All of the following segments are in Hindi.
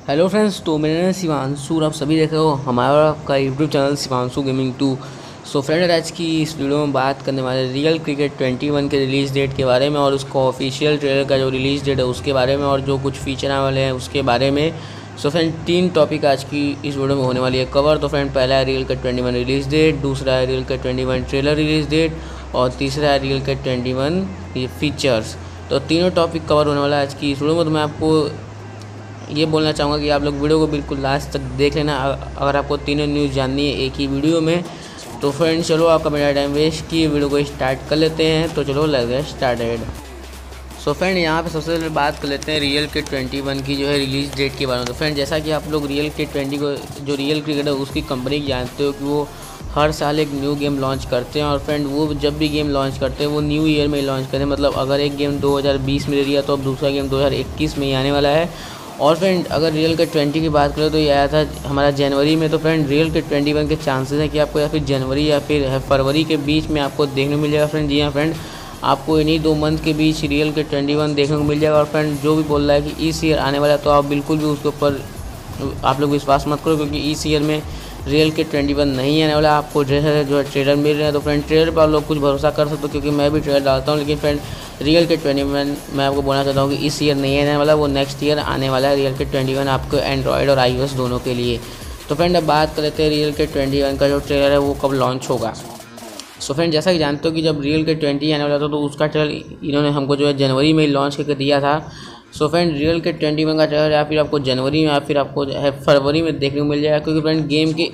हेलो फ्रेंड्स, तो मेरा नाम शिवांशु, आप सभी देख रहे हो हमारा आपका YouTube channel Shivanshu gaming 2। So friend, आज की इस वीडियो में बात करने वाले रियल क्रिकेट 21 के रिलीज़ डेट के बारे में और उसका ऑफिशियल ट्रेलर का जो रिलीज़ डेट है उसके बारे में और जो कुछ फीचर आने वाले हैं उसके बारे में। सो फ्रेंड, 3 टॉपिक आज की इस वीडियो में होने वाली है कवर। तो फ्रेंड, पहला है रियल क्रिकेट 21 रिलीज़ डेट, दूसरा है real cricket 21 trailer release date और तीसरा है रियल क्रिकेट 21 ये फीचर्स। तो तीनों टॉपिक कवर होने वाला है आज की इस वीडियो में। तो मैं आपको ये बोलना चाहूँगा कि आप लोग वीडियो को बिल्कुल लास्ट तक देख लेना अगर आपको तीनों न्यूज़ जाननी है एक ही वीडियो में। तो फ्रेंड्स, चलो आपका मेरा टाइम वेस्ट किए वीडियो को स्टार्ट कर लेते हैं। तो चलो let's get started. So friend, यहाँ पे सबसे पहले बात कर लेते हैं रियल क्रिकेट 21 की जो है रिलीज़ डेट के बारे में। तो फ्रेंड, जैसा कि आप लोग रियल क्रिकेट 20 को जो रियल क्रिकेट है उसकी कंपनी जानते हो कि वो हर साल एक न्यू गेम लॉन्च करते हैं। और फ्रेंड, वो जब भी गेम लॉन्च करते हैं वो न्यू ईयर में लॉन्च करते हैं। मतलब अगर एक गेम 2020 में ले लिया तो अब दूसरा गेम 2021 में ही आने वाला है। और फ्रेंड, अगर रियल क्रिकेट 20 की बात करें तो ये आया था हमारा जनवरी में। तो फ्रेंड, रियल क्रिकेट 21 के चांसेस है कि आपको या फिर जनवरी या फिर फरवरी के बीच में आपको देखने को मिल जाएगा। फ्रेंड, जी हाँ फ्रेंड, आपको इन्हीं 2 मंथ के बीच रियल क्रिकेट 21 देखने को मिल जाएगा। और फ्रेंड, जो भी बोल रहा है कि इस ईयर आने वाला है तो आप बिल्कुल भी उसके ऊपर आप लोग विश्वास मत करो, क्योंकि इस ईयर में रियल क्रिकेट 21 नहीं आने वाला। आपको जो है ट्रेलर मिल रहे हैं। तो फ्रेंड, ट्रेलर पर आप लोग कुछ भरोसा कर सकते हो, क्योंकि मैं भी ट्रेलर डालता हूँ। लेकिन फ्रेंड, रियल क्रिकेट 21 मैं आपको बोलना चाहता हूँ कि इस ईयर नहीं आने वाला, वो नेक्स्ट ईयर आने वाला है रियल क्रिकेट 21 आपको एंड्रॉयड और iOS दोनों के लिए। तो फ्रेंड, अब बात कर लेते हैं रियल क्रिकेट 21 का जो ट्रेलर है वो कब लॉन्च होगा। सो फ्रेंड, जैसा कि जानते हो कि जब रियल क्रिकेट 20 आने वाला था तो उसका ट्रेलर इन्होंने हमको जो है जनवरी में लॉन्च करके दिया था। सो फ्रेंड, रियल क्रिकेट 21 का ट्रेलर या फिर आपको जनवरी में या फिर आपको जो है फरवरी में देखने को मिल जाएगा, क्योंकि फ्रेंड गेम के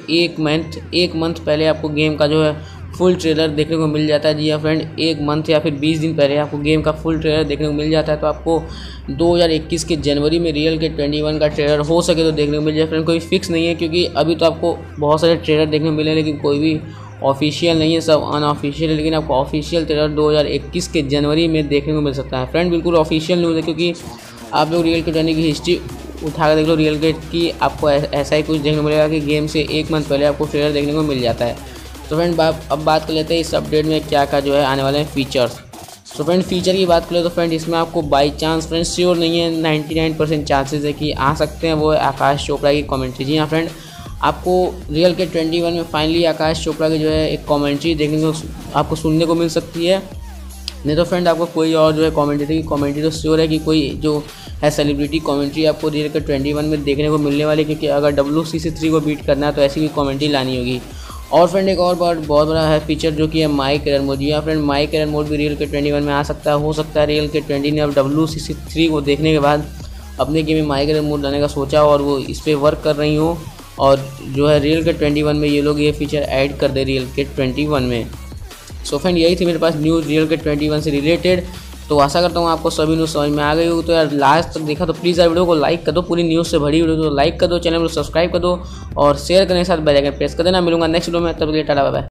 एक मंथ पहले आपको गेम का जो है फुल ट्रेलर देखने को मिल जाता है। जी हाँ फ्रेंड, 1 मंथ या फिर 20 दिन पहले आपको गेम का फुल ट्रेलर देखने को मिल जाता है। तो आपको 2021 के जनवरी में रियल क्रिकेट 21 का ट्रेलर हो सके तो देखने को मिल जाए। फ्रेंड, कोई फिक्स नहीं है, क्योंकि अभी तो आपको बहुत सारे ट्रेलर देखने को मिले लेकिन कोई भी ऑफिशियल नहीं है, सब अनऑफिशियल है। लेकिन आपको ऑफिशियल ट्रेलर 2021 के जनवरी में देखने को मिल सकता है। फ्रेंड, बिल्कुल ऑफिशियल न्यूज़ है, क्योंकि आप लोग रियल क्रिकेट की हिस्ट्री उठा कर देख लो रियल क्रिकेट की, आपको ऐसा ही कुछ देखने को मिलेगा कि गेम से 1 मंथ पहले आपको ट्रेलर देखने को मिल जाता है। तो फ्रेंड, अब बात कर लेते हैं इस अपडेट में क्या क्या जो है आने वाले हैं फीचर्स। तो फ्रेंड, फीचर की बात करें तो फ्रेंड, इसमें आपको बाई चांस फ्रेंड श्योर नहीं है, 99% चांसेस है कि आ सकते हैं, वो है आकाश चोपड़ा की कमेंट्री। जी हाँ फ्रेंड, आपको रियल क्रिकेट 21 में फाइनली आकाश चोपड़ा की जो है एक कमेंट्री देखने को आपको सुनने को मिल सकती है। नहीं तो फ्रेंड, आपको कोई और जो है कमेंट्री तो श्योर है कि कोई जो है सेलिब्रिटी कमेंट्री आपको रियल क्रिकेट 21 में देखने को मिलने वाली, क्योंकि अगर WCC3 को बीट करना है तो ऐसी भी कमेंट्री लानी होगी। और फ्रेंड, एक और बहुत बड़ा है फीचर जो कि है माई कैरियर मोड। जी हाँ फ्रेंड, माई कैरियर मोड भी रियल क्रिकेट 21 में आ सकता है। हो सकता है रियल क्रिकेट 20 ने अब WCC3 को देखने के बाद अपने गेम में माई कैरियर मोड लाने का सोचा और वो इस पर वर्क कर रही हो, और जो है रियल क्रिकेट 21 में ये लोग ये फीचर ऐड कर दे रियल क्रिकेट 21 में। सो फ्रेंड, यही थी मेरे पास न्यूज़ रियल क्रिकेट 21 से रिलेटेड। तो आशा करता हूँ आपको सभी न्यूज़ समझ में आ गई होगी। तो यार लास्ट तक देखा तो प्लीज़ यार वीडियो को लाइक कर दो, पूरी न्यूज़ से भरी वीडियो तो लाइक कर दो, चैनल को सब्सक्राइब कर दो और शेयर करने के साथ बेल आइकन प्रेस कर देना। मिलूंगा नेक्स्ट वीडियो में, तब तक के लिए टाटा बाय बाय।